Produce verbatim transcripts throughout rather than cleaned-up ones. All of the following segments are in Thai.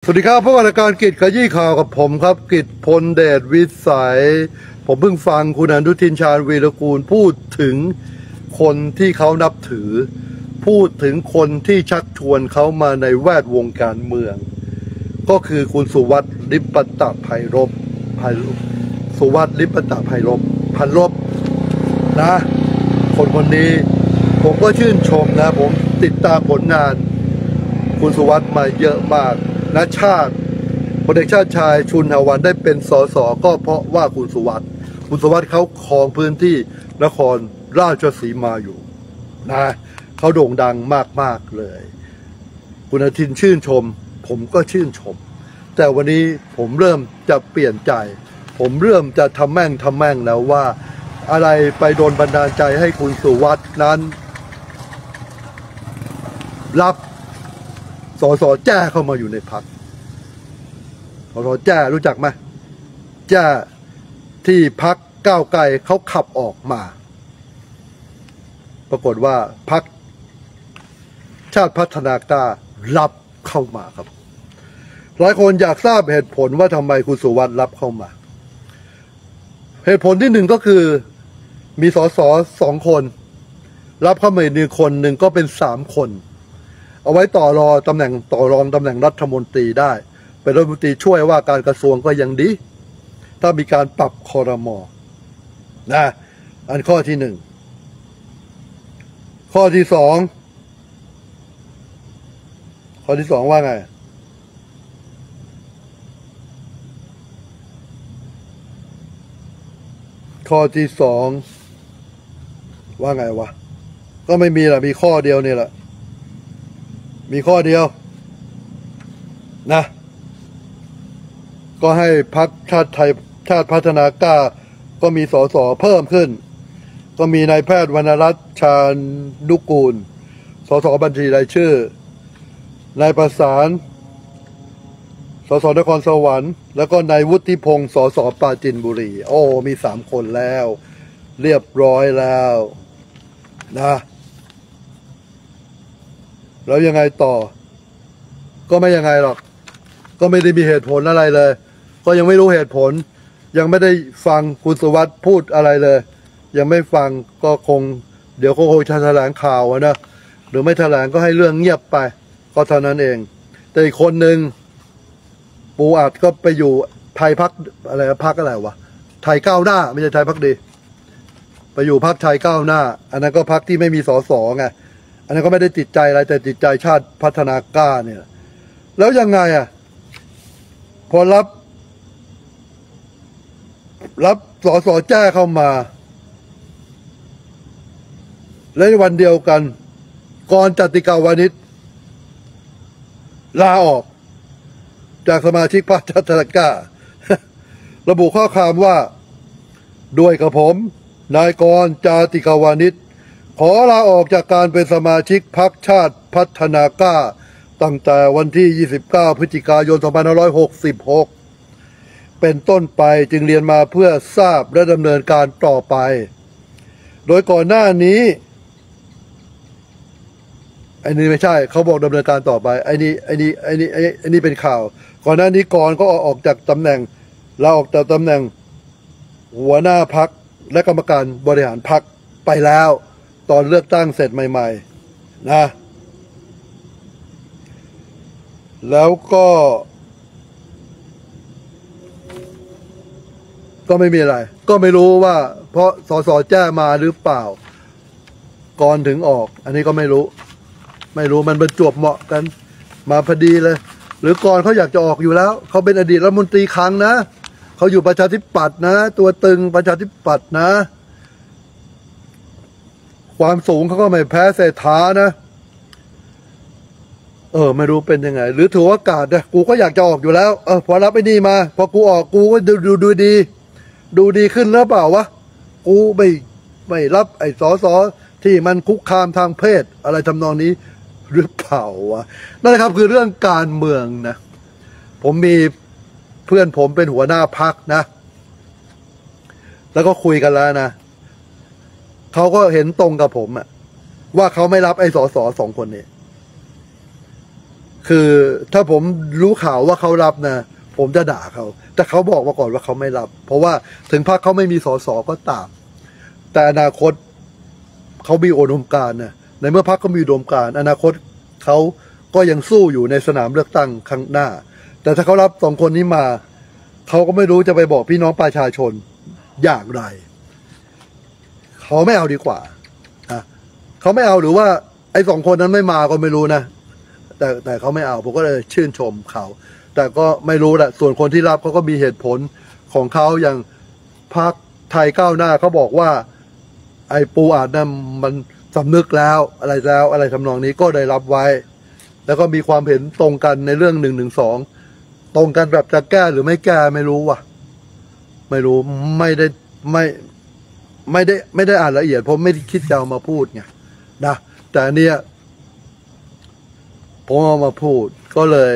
วัสดีครับพบกับรายการกิจขยี้ข่าวกับผมครับกิจพลเดชวิสัยผมเพิ่งฟังคุณอนุทินชาญวีรกูลพูดถึงคนที่เขานับถือพูดถึงคนที่ชักชวนเขามาในแวดวงการเมืองก็คือคุณสุวัสดิ์ลิปปตะไพรพไพรพสุวัสดิ์ลิปปตะไพรพพันลบนะคนคนนี้ผมก็ชื่นชมนะผมติดตามผลงานคุณสุวัสดิ์มาเยอะมากนะชาติพลเอกชาติชายชุนหวันได้เป็นสสก็เพราะว่าคุณสุวัสดิ์คุณสุวัสดิ์เขาครองพื้นที่นครราชสีมาอยู่นะเขาโด่งดังมากๆเลยคุณอนุทินชื่นชมผมก็ชื่นชมแต่วันนี้ผมเริ่มจะเปลี่ยนใจผมเริ่มจะทำแม่งทำแม่งแล้วว่าอะไรไปโดนบันดาลใจให้คุณสุวัสดิ์นั้นรับสสแจ้เข้ามาอยู่ในพรรคสสแจ้รู้จักไหมแจ้ที่พรรคก้าวไกลเขาขับออกมาปรากฏว่าพรรคชาติพัฒนากล้ารับเข้ามาครับหลายคนอยากทราบเหตุผลว่าทำไมคุณสุวัสดิ์รับเข้ามาเหตุผลที่หนึ่งก็คือมีสสสองคนรับเข้ามาหนึ่งคนหนึ่งก็เป็นสามคนเอาไว้ต่อรอตำแหน่งต่อรองตำแหน่งรัฐมนตรีได้เป็นรัฐมนตรีช่วยว่าการกระทรวงก็ยังดีถ้ามีการปรับครม.นะอันข้อที่หนึ่งข้อที่สองข้อที่สองว่าไงข้อที่สองว่าไงวะก็ไม่มีแหละมีข้อเดียวนี่แหละมีข้อเดียวนะก็ให้พรรคชาติไทยชาติพัฒนากล้าก็มีสสเพิ่มขึ้นก็มีนายแพทย์วรรณรัตน์ชาญกูลสสบัญชีรายชื่อนายประสานสสนครสวรรค์แล้วก็นายวุฒิพงศ์สสปราจีนบุรีโอ้มีสามคนแล้วเรียบร้อยแล้วนะแล้วยังไงต่อก็ไม่ยังไงหรอกก็ไม่ได้มีเหตุผลอะไรเลยก็ยังไม่รู้เหตุผลยังไม่ได้ฟังคุณสุวัสดิ์พูดอะไรเลยยังไม่ฟังก็คงเดี๋ยวก็คงจะแถลงข่าวนะหรือไม่แถลงก็ให้เรื่องเงียบไปก็เท่านั้นเองแต่อีกคนหนึ่งปูอัดก็ไปอยู่ไทยพักอะไรพักอะไรวะไทยก้าวหน้าไม่ใช่ไทยพักดีไปอยู่พักไทยก้าวหน้าอันนั้นก็พักที่ไม่มีสสไงอันนั้นก็ไม่ได้ติดใจอะไรแต่ติดใจชาติพัฒนากล้าเนี่ยแล้วยังไงอ่ะพอรับรับสสแจ้เข้ามาและในวันเดียวกันกรจติกาวานิชลาออกจากสมาชิกพรรคชาติพัฒนากล้าระบุข้อความว่าด้วยกับผมนายกรจติกาวานิชขอลาออกจากการเป็นสมาชิกพรรคชาติพัฒนากล้าตั้งแต่วันที่ยี่สิบเก้าพฤศจิกายนสองพันห้าร้อยหกสิบหกเป็นต้นไปจึงเรียนมาเพื่อทราบและดำเนินการต่อไปโดยก่อนหน้านี้ไอ้นี่ไม่ใช่เขาบอกดำเนินการต่อไปไอ้นี่ไอ้นี่ไอ้นี่ไอ้นี่เป็นข่าวก่อนหน้านี้ก่อนก็ออกจากตำแหน่งลาออกจากตำแหน่งหัวหน้าพรรคและกรรมการบริหารพรรคไปแล้วตอนเลือกตั้งเสร็จใหม่ๆนะแล้วก็ก็ไม่มีอะไรก็ไม่รู้ว่าเพราะสสแจ้มาหรือเปล่าก่อนถึงออกอันนี้ก็ไม่รู้ไม่รู้มันประจวบเหมาะกันมาพอดีเลยหรือก่อนเขาอยากจะออกอยู่แล้วเขาเป็นอดีตรัฐมนตรีคลังนะเขาอยู่ประชาธิปัตย์นะตัวตึงประชาธิปัตย์นะความสูงเขาก็ไม่แพ้เศรษฐานะเออไม่รู้เป็นยังไงหรือถือโอกาสนะกูก็อยากจะออกอยู่แล้วเออพอรับไอ้นี่มาพอกูออกกูก็ดูดูดูดีดูดีขึ้นแล้วเปล่าวะกูไม่ไม่รับไอ้สอสอที่มันคุกคามทางเพศอะไรทำนองนี้หรือเปล่าวะนั่นแหละครับคือเรื่องการเมืองนะผมมีเพื่อนผมเป็นหัวหน้าพรรคนะแล้วก็คุยกันแล้วนะเขาก็เห็นตรงกับผมอะว่าเขาไม่รับไอ้สอสอสองคนนี้ คคือถ้าผมรู้ข่าวว่าเขารับนะผมจะด่าเขาแต่เขาบอกมาก่อนว่าเขาไม่รับเพราะว่าถึงพรรคเขาไม่มีสสก็ตามแต่อนาคตเขามีอุดมการณ์นะในเมื่อพรรคเขามีอุดมการณ์อนาคตเขาก็ยังสู้อยู่ในสนามเลือกตั้งครั้งหน้าแต่ถ้าเขารับสองคนนี้มาเขาก็ไม่รู้จะไปบอกพี่น้องประชาชนอย่างไรเขาไม่เอาดีกว่านะเขาไม่เอาหรือว่าไอ้สองคนนั้นไม่มาก็ไม่รู้นะแต่แต่เขาไม่เอาผมก็เลยชื่นชมเขาแต่ก็ไม่รู้แหละส่วนคนที่รับเขาก็มีเหตุผลของเขาอย่างพรรคไทยก้าวหน้าเขาบอกว่าไอ้ปูอาจนั้นมันสำนึกแล้วอะไรแล้วอะไรทำนองนี้ก็ได้รับไว้แล้วก็มีความเห็นตรงกันในเรื่องหนึ่งหนึ่งสองตรงกันแบบจะแก้หรือไม่แก้ไม่รู้ว่ะไม่รู้ไม่ได้ไม่ไม่ได้ไม่ได้อ่านละเอียดผมไม่ได้คิดจะเอามาพูดไงนะแต่เนี้ยผมเอามาพูดก็เลย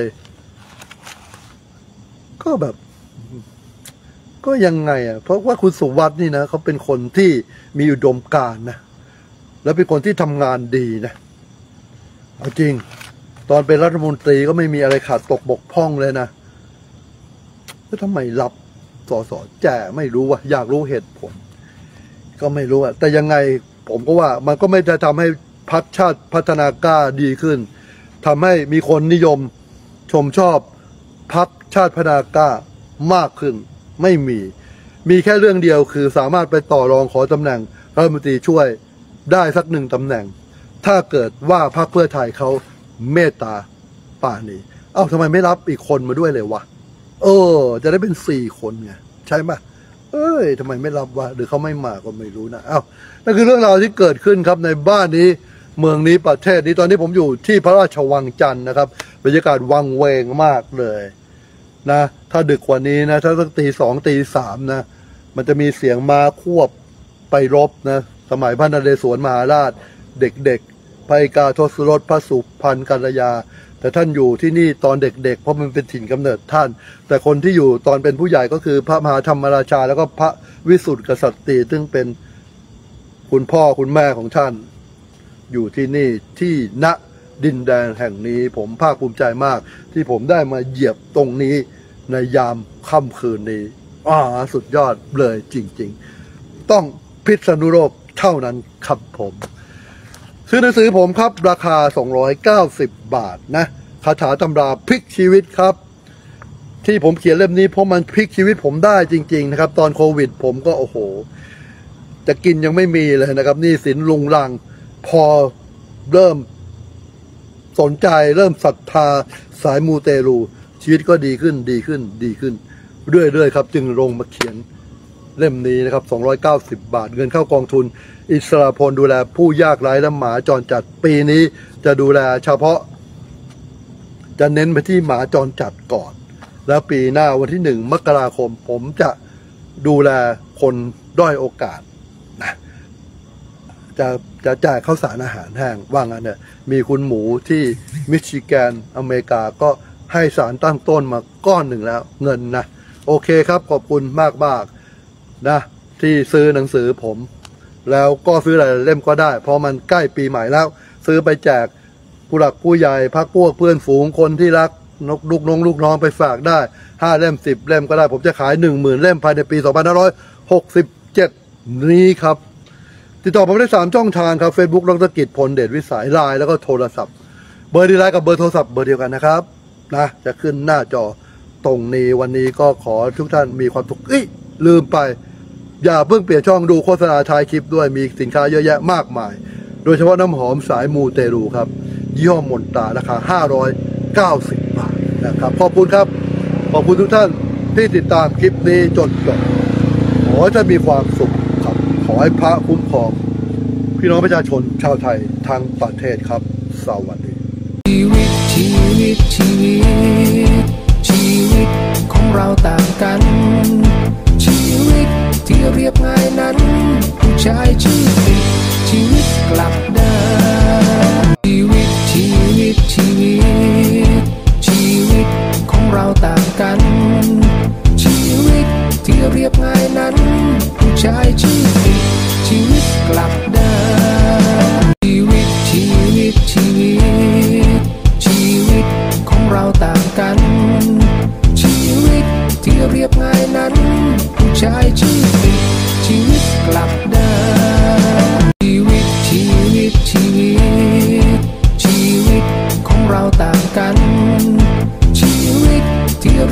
ก็แบบก็ยังไงอ่ะเพราะว่าคุณสุวัสด์นี่นะเขาเป็นคนที่มีอุดมการณ์นะแล้วเป็นคนที่ทำงานดีนะเอาจริงตอนเป็นรัฐมนตรีก็ไม่มีอะไรขาดตกบกพร่องเลยนะแล้วทำไมรับสสแจ่ไม่รู้วะอยากรู้เหตุผลก็ไม่รู้อะแต่ยังไงผมก็ว่ามันก็ไม่จะทำให้พรรคชาติพัฒนากล้าดีขึ้นทำให้มีคนนิยมชมชอบพรรคชาติพัฒนากล้ามากขึ้นไม่มีมีแค่เรื่องเดียวคือสามารถไปต่อรองขอตำแหน่งรัฐมนตรีช่วยได้สักหนึ่งตำแหน่งถ้าเกิดว่าพรรคเพื่อไทยเขาเมตตาป่านี้เอ้าทำไมไม่รับอีกคนมาด้วยเลยวะเออจะได้เป็นสี่คนไงใช่ไหมเอ้ยทำไมไม่รับวะหรือเขาไม่มาก็ไม่รู้นะเอ้านั่นคือเรื่องราวที่เกิดขึ้นครับในบ้านนี้เมืองนี้ประเทศนี้ตอนนี้ผมอยู่ที่พระราชวังจันทร์นะครับบรรยากาศวังเวงมากเลยนะถ้าดึกกว่านี้นะถ้าสักตีสองตีสามนะมันจะมีเสียงม้าควบไปรบนะสมัยพระนเรศวรมหาราชเด็กๆพระเอกาทศรถพระสุพรรณกัลยาแต่ท่านอยู่ที่นี่ตอนเด็กๆเพราะมันเป็นถิ่นกำเนิดท่านแต่คนที่อยู่ตอนเป็นผู้ใหญ่ก็คือพระมหาธรรมราชาแล้วก็พระวิสุทธิกษัตริย์ซึ่งเป็นคุณพ่อคุณแม่ของท่านอยู่ที่นี่ที่ณดินแดนแห่งนี้ผมภาคภูมิใจมากที่ผมได้มาเหยียบตรงนี้ในยามค่ำคืนนี้อ่าสุดยอดเลยจริงๆต้องพิษณุโลกเท่านั้นครับผมซื้อหนังสือผมครับราคาสองร้อยเก้าสิบบาทนะคาถาตำราพลิกชีวิตครับที่ผมเขียนเล่มนี้เพราะมันพลิกชีวิตผมได้จริงๆนะครับตอนโควิดผมก็โอ้โหจะกินยังไม่มีเลยนะครับหนี้สินลุงรังพอเริ่มสนใจเริ่มศรัทธาสายมูเตลูชีวิตก็ดีขึ้นดีขึ้นดีขึ้นเรื่อยๆครับจึงลงมาเขียนเล่มนี้นะครับสองร้อยเก้าสิบบาทเงินเข้ากองทุนอิสราพลดูแลผู้ยากไร้และหมาจรจัดปีนี้จะดูแลเฉพาะจะเน้นไปที่หมาจรจัดก่อนแล้วปีหน้าวันที่หนึ่งมกราคมผมจะดูแลคนด้อยโอกาสนะจะจะจ่ายข้าวสารอาหารแห้งว่างั้นเนี่ยมีคุณหมูที่มิชิแกนอเมริกาก็ให้สารตั้งต้นมาก้อนหนึ่งแล้วเงินนะโอเคครับขอบคุณมากมากนะที่ซื้อหนังสือผมแล้วก็ซื้อหลายเล่มก็ได้เพราะมันใกล้ปีใหม่แล้วซื้อไปแจกผู้หลักผู้ใหญ่พักพวกเพื่อนฝูงคนที่รักนกลูกน้องลูกน้องไปฝากได้ห้าเล่มสิบเล่มก็ได้ผมจะขายหนึ่งหมื่นเล่มภายในปีสองพันห้าร้อยหกสิบเจ็ดนี้ครับติดต่อผมได้สามช่องทางครับ Facebook ดร.กิจพลเดชวิสัย ไลน์แล้วก็โทรศัพท์เบอร์ดีไลน์กับเบอร์โทรศัพท์เบอร์เดียวกันนะครับนะจะขึ้นหน้าจอตรงนี้วันนี้ก็ขอทุกท่านมีความสุขอีลืมไปอย่าเพิ่งเปลี่ยนช่องดูโฆษณาท้ายคลิปด้วยมีสินค้าเยอะแยะมากมายโดยเฉพาะน้ำหอมสายมูเตลูครับยี่ห้อมนตราราคาห้าร้อยเก้าสิบบาทนะครับขอบคุณครับขอบคุณทุกท่านที่ติดตามคลิปนี้จนจบขอให้ท่านมีความสุขครับขอให้พระคุ้มครองพี่น้องประชาชนชาวไทยทั้งประเทศครับสวัสดีชีวิตชีวิตชีวิตชีวิตของเราต่างกันชีวิตที่เรียบง่ายนั้นผู้ชายชื่อติดชีวิตกลับด้านชีวิตชีวิตชีวิตชีวิตของเราต่างกันชีวิตที่เรียบง่ายนั้นผู้ชายชื่อติดชีวิตกลับด้านชีวิตชีวิตชีวิตชีวิตข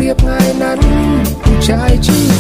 เรียบง่ายนั้นผู้ชายชื่อ